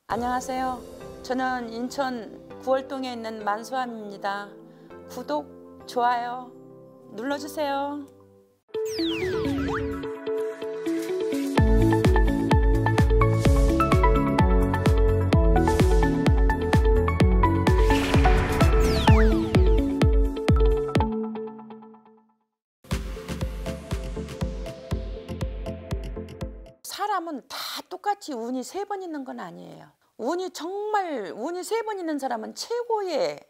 안녕하세요. 저는 인천 구월동에 있는 만수함입니다. 구독, 좋아요 눌러주세요. 사람은 다 똑같이 운이 3번 있는 건 아니에요. 운이 3번 있는 사람은 최고의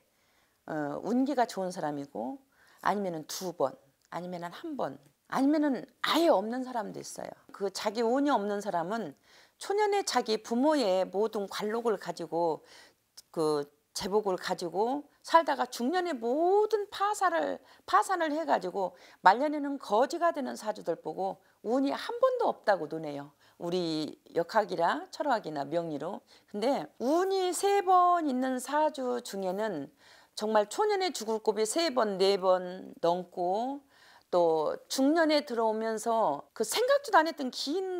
운기가 좋은 사람이고, 아니면은 2번, 아니면은 1번, 아니면은 아예 없는 사람도 있어요. 그 자기 운이 없는 사람은 초년에 자기 부모의 모든 관록을 가지고, 그 제복을 가지고 살다가 중년에 모든 파산을 해가지고 말년에는 거지가 되는 사주들 보고 운이 한 번도 없다고 노네요. 우리 역학이나 철학이나 명리로. 근데 운이 3번 있는 사주 중에는 정말 초년에 죽을 곱이 3번, 4번 넘고, 또 중년에 들어오면서 그 생각지도 안 했던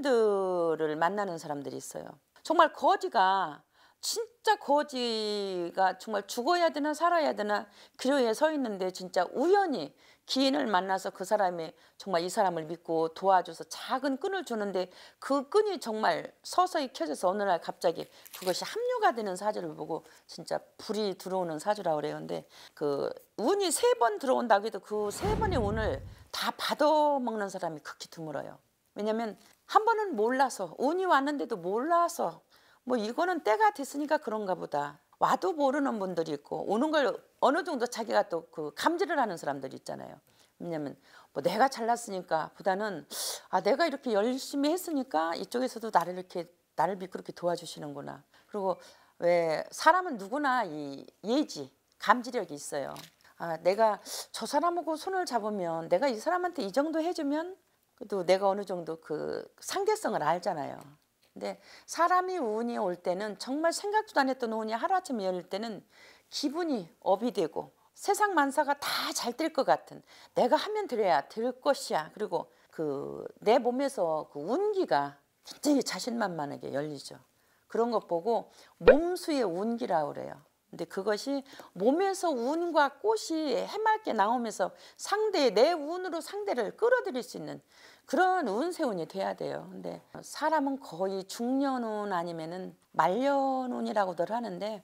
기인들을 만나는 사람들이 있어요. 정말 거지가, 진짜 거지가 정말 죽어야 되나 살아야 되나 기로에 서 있는데, 진짜 우연히 기인을 만나서 그 사람이 정말 이 사람을 믿고 도와줘서 작은 끈을 주는데, 그 끈이 정말 서서히 켜져서 어느 날 갑자기 그것이 합류가 되는 사주를 보고 진짜 불이 들어오는 사주라고 그래요. 근데 그 운이 3번 들어온다고 해도 그 3번의 운을 다 받아먹는 사람이 극히 드물어요. 왜냐면 한 번은 몰라서, 운이 왔는데도 몰라서 뭐 이거는 때가 됐으니까 그런가 보다, 와도 모르는 분들이 있고, 오는 걸 어느 정도 자기가 또 그 감지를 하는 사람들이 있잖아요. 왜냐면 뭐 내가 잘났으니까 보다는, 아 내가 이렇게 열심히 했으니까 이쪽에서도 나를 믿고 그렇게 도와주시는구나. 그리고 왜 사람은 누구나 이 예지, 감지력이 있어요. 아 내가 저 사람하고 손을 잡으면, 내가 이 사람한테 이 정도 해주면 또 내가 어느 정도 그 상대성을 알잖아요. 근데 사람이 운이 올 때는 정말 생각지도 안 했던 운이 하루아침에 열릴 때는 기분이 업이 되고, 세상 만사가 다 잘 될 것 같은, 내가 하면 될 것이야. 그리고 그 내 몸에서 그 운기가 굉장히 자신만만하게 열리죠. 그런 것 보고 몸수의 운기라고 그래요. 근데 그것이 몸에서 운과 꽃이 해맑게 나오면서 내 운으로 상대를 끌어들일 수 있는 그런 운세운이 돼야 돼요. 근데 사람은 거의 중년운 아니면은 말년운이라고들 하는데,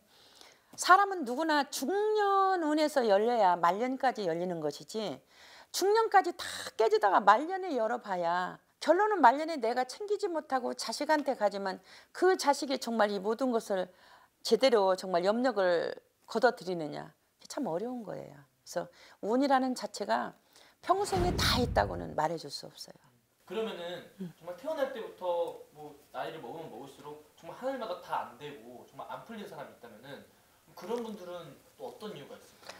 사람은 누구나 중년운에서 열려야 말년까지 열리는 것이지, 중년까지 다 깨지다가 말년에 열어봐야 결론은 말년에 내가 챙기지 못하고 자식한테 가지만, 그 자식이 정말 이 모든 것을 제대로 정말 염력을 걷어들이느냐, 참 어려운 거예요. 그래서 운이라는 자체가 평생에 다 있다고는 말해줄 수 없어요. 그러면은 정말 태어날 때부터 뭐 나이를 먹으면 먹을수록 정말 하늘마다 다 안 되고 정말 안 풀리는 사람이 있다면은, 그런 분들은 또 어떤 이유가 있을까요?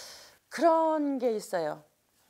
그런 게 있어요.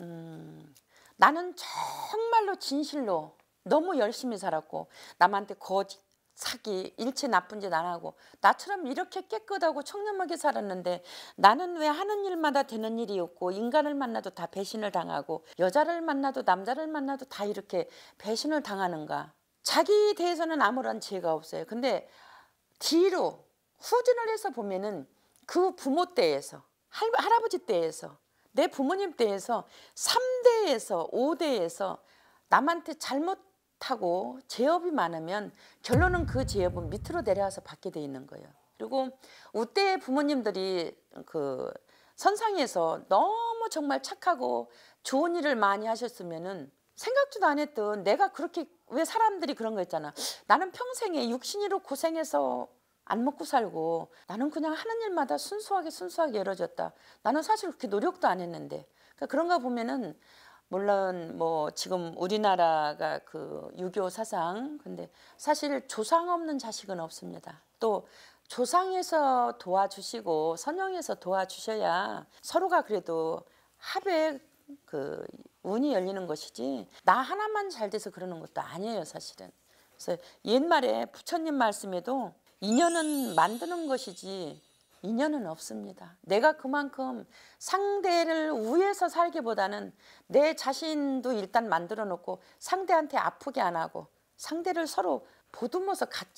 나는 정말로 진실로 너무 열심히 살았고, 남한테 거짓, 사기, 일체 나쁜 짓 안 하고, 나처럼 이렇게 깨끗하고 청렴하게 살았는데 나는 왜 하는 일마다 되는 일이 없고, 인간을 만나도 다 배신을 당하고, 여자를 만나도 남자를 만나도 다 이렇게 배신을 당하는가. 자기 대해서는 아무런 죄가 없어요. 근데 뒤로 후진을 해서 보면은 그 부모 때에서, 할아버지 때에서, 내 부모님 때에서 3대에서 5대에서 남한테 잘못하고 죄업이 많으면 결론은 그 죄업은 밑으로 내려와서 받게 돼 있는 거예요. 그리고 우때 부모님들이 그 선상에서 너무 정말 착하고 좋은 일을 많이 하셨으면은, 생각지도 안 했던, 내가 그렇게, 왜 사람들이 그런 거 있잖아, 나는 평생에 육신이로 고생해서 안 먹고 살고 나는 그냥 하는 일마다 순수하게 이루어졌다. 나는 사실 그렇게 노력도 안 했는데. 그러니까 그런 거 보면은, 물론 뭐 지금 우리나라가 그 유교 사상, 근데 사실 조상 없는 자식은 없습니다. 또 조상에서 도와주시고 선영에서 도와주셔야 서로가 그래도 합의 그 운이 열리는 것이지, 나 하나만 잘 돼서 그러는 것도 아니에요, 사실은. 그래서 옛말에 부처님 말씀에도 인연은 만드는 것이지 인연은 없습니다. 내가 그만큼 상대를 위해서 살기보다는 내 자신도 일단 만들어 놓고 상대한테 아프게 안 하고, 상대를 서로 보듬어서 같이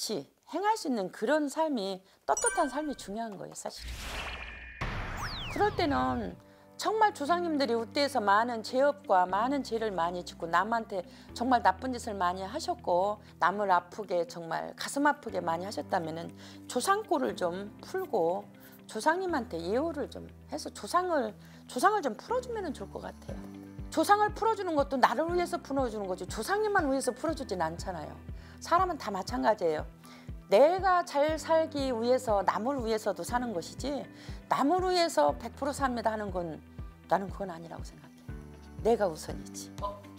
행할 수 있는 그런 삶이 떳떳한 삶이 중요한 거예요, 사실. 그럴 때는 정말 조상님들이 우대에서 많은 죄업과 많은 죄를 많이 짓고 남한테 정말 나쁜 짓을 많이 하셨고 남을 아프게 정말 가슴 아프게 많이 하셨다면은 조상골을 좀 풀고 조상님한테 예우를 좀 해서 조상을 좀 풀어주면 좋을 것 같아요. 조상을 풀어주는 것도 나를 위해서 풀어주는 거지 조상님만 위해서 풀어주진 않잖아요. 사람은 다 마찬가지예요. 내가 잘 살기 위해서 남을 위해서도 사는 것이지 남을 위해서 100% 삽니다 하는 건 나는 그건 아니라고 생각해. 내가 우선이지.